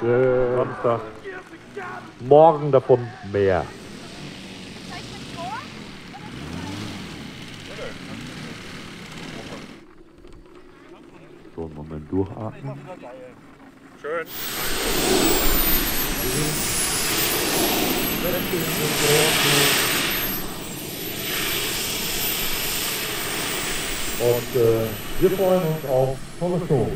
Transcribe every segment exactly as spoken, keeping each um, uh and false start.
äh, Samstag. Morgen davon mehr. So, einen Moment durchatmen. Schön. Und äh, wir freuen uns auf tolle Show.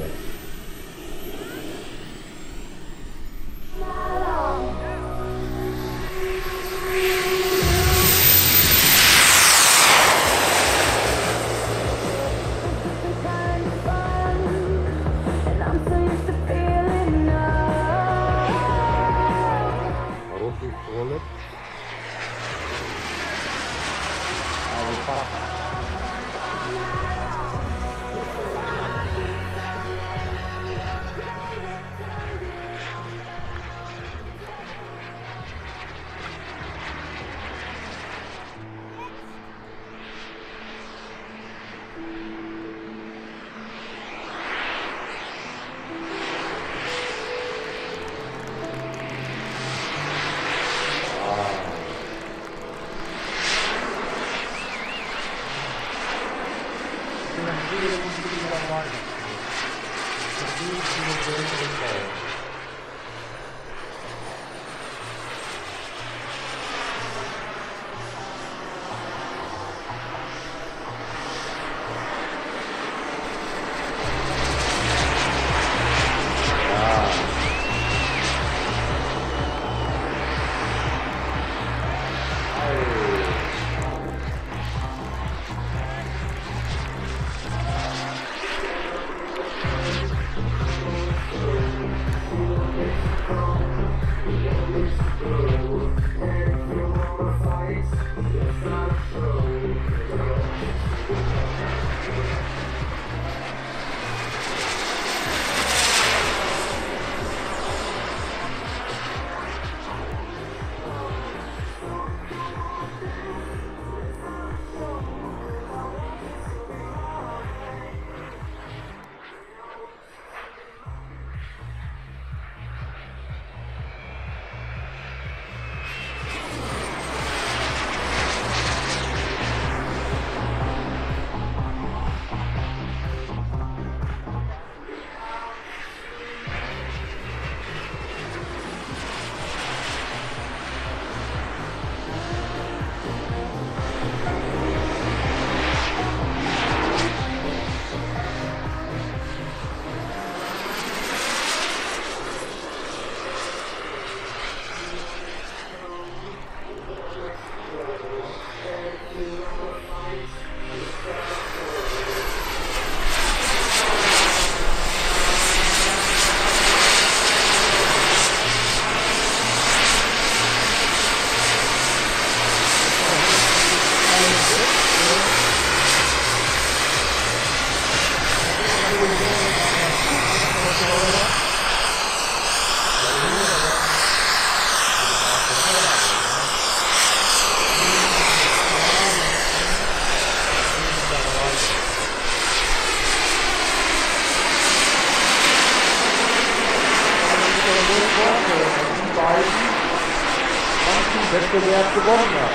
Wettbewerb gewonnen hat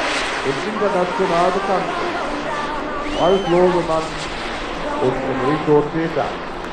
und international bekannt ist. Ralf Losemann und Enrico Peter.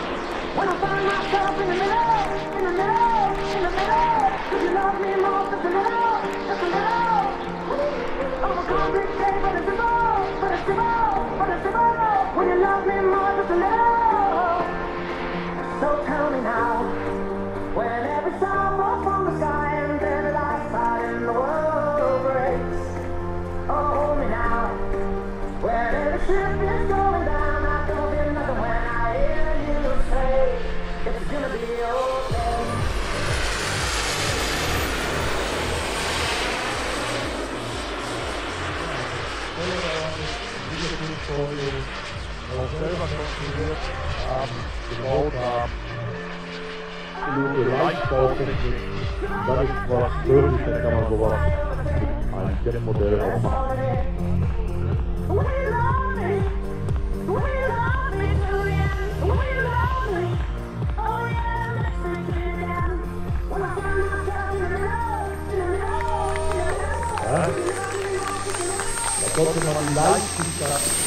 So tell me now, when every star falls from the sky and every last light in the world breaks. Oh, hold me now, when every ship is going down, I don't feel nothing when I hear you say, it's gonna be okay. auch selber konstruiert haben, gebaut haben. Absolute Leichtbautechnik. Das ist was möglich, dann kann man sowas mit einem Jetmodell auch machen. Da sollte man die Leichtigkeit